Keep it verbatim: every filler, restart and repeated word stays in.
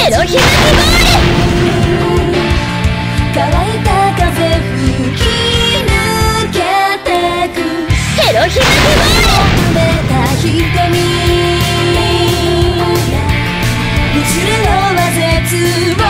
ヘロヒマキボール。 乾いた風吹き抜けてくヘロヒマキボール。 冷た瞳うつれのは絶望